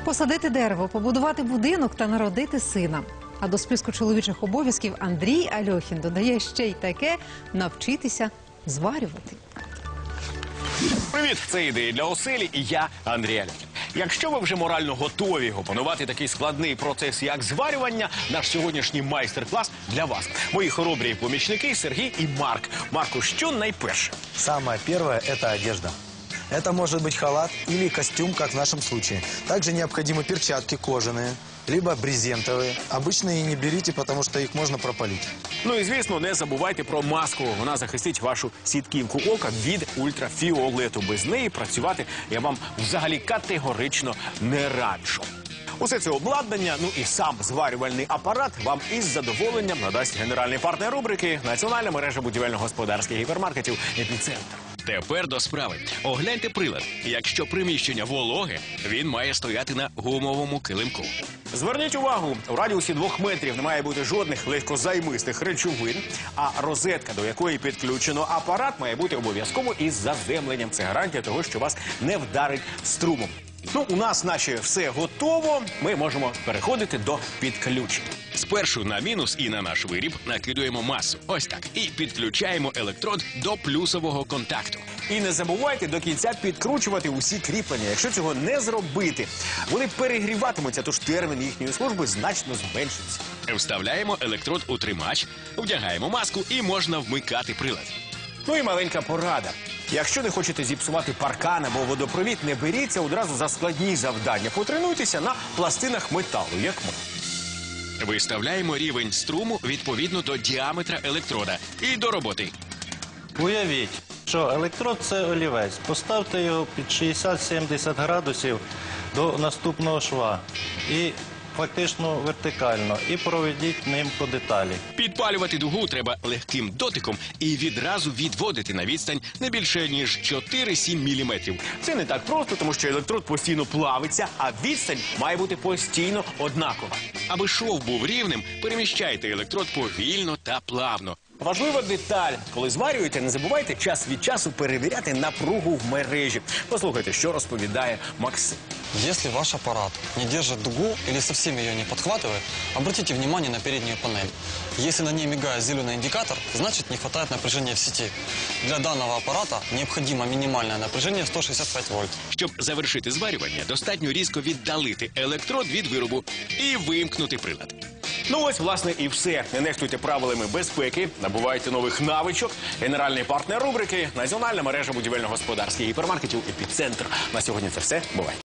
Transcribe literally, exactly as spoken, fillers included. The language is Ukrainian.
Посадити дерево, побудувати будинок та народити сина. А до списку чоловічих обов'язків Андрій Альохін додає ще й таке – навчитися зварювати. Привіт, це «Ідеї для оселі» і я, Андрій Альохін. Якщо ви вже морально готові опанувати такий складний процес, як зварювання, наш сьогоднішній майстер-клас для вас. Мої хоробрі помічники Сергій і Марк. Марку, що найперше? Самое первое – это одежда. Это может быть халат или костюм, как в нашем случае. Также необходимы перчатки кожаные, либо брезентовые. Обычные не берите, потому что их можно пропалить. Ну і, звісно, не забувайте про маску. Вона захистить вашу сітківку ока від ультрафіолету. Без неї працювати я вам взагалі категорично не раджу. Усе це обладнання, ну і сам зварювальний апарат вам із задоволенням надасть генеральний партнер рубрики «Національна мережа будівельно-господарських гіпермаркетів «Епіцентр». Тепер до справи. Огляньте прилад. Якщо приміщення вологе, він має стояти на гумовому килимку. Зверніть увагу, у радіусі двох метрів не має бути жодних легкозаймистих речовин, а розетка, до якої підключено апарат, має бути обов'язково із заземленням. Це гарантія того, що вас не вдарить струмом. Ну, у нас наче все готово, ми можемо переходити до підключення. Спершу на мінус і на наш виріб накидуємо масу. Ось так. І підключаємо електрод до плюсового контакту. І не забувайте до кінця підкручувати усі кріплення. Якщо цього не зробити, вони перегріватимуться, тож термін їхньої служби значно зменшиться. Вставляємо електрод у тримач, вдягаємо маску і можна вмикати прилад. Ну і маленька порада. Якщо не хочете зіпсувати паркан або водопровід, не беріться одразу за складні завдання. Потренуйтеся на пластинах металу, як ми. Виставляємо рівень струму відповідно до діаметра електрода. І до роботи. Уявіть, що електрод – це олівець. Поставте його під шістдесят-сімдесят градусів до наступного шва. І фактично вертикально. І проведіть ним по деталі. Підпалювати дугу треба легким дотиком і відразу відводити на відстань не більше, ніж чотири-сім міліметрів. Це не так просто, тому що електрод постійно плавиться, а відстань має бути постійно однакова. Аби шов був рівним, переміщайте електрод повільно та плавно. Важлива деталь. Коли зварюєте, не забувайте час від часу перевіряти напругу в мережі. Послухайте, що розповідає Максим. Если ваш аппарат не держит дугу или совсем ее не подхватывает, обратите внимание на переднюю панель. Если на ней мигает зеленый индикатор, значит не хватает напряжения в сети. Для данного аппарата необходимо минимальное напряжение сто шестьдесят пять вольт. Щоб завершити зварювання, достатньо різко віддалити електрод від виробу і вимкнути прилад. Ну ось, власне, і все. Не нехтуйте правилами безпеки, набувайте нових навичок. Генеральний партнер рубрики – Національна мережа будівельно-господарських гіпермаркетів «Епіцентр». На сьогодні це все. Бувайте.